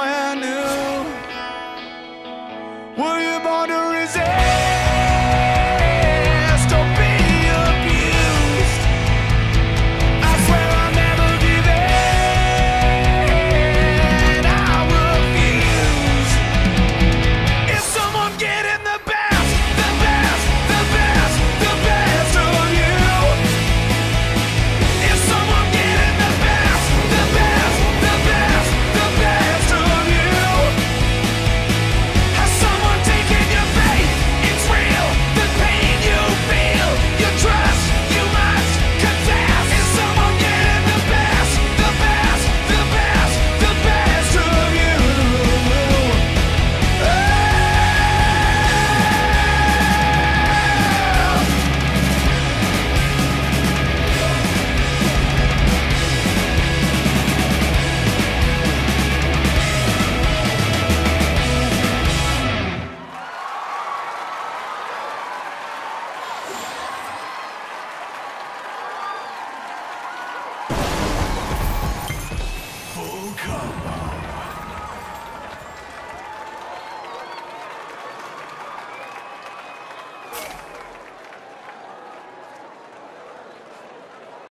somewhere new. Were you born to resist or be abused? I swear I'll never give in. I refuse. Is someone getting the best, the best, the best, the best of you? Is someone getting the best, the best, the best, the best of you? Has someone taken your faith? It's real. The pain you feel, your trust, you must confess. Is someone getting the best, the best, the best, the best of you? Full combo.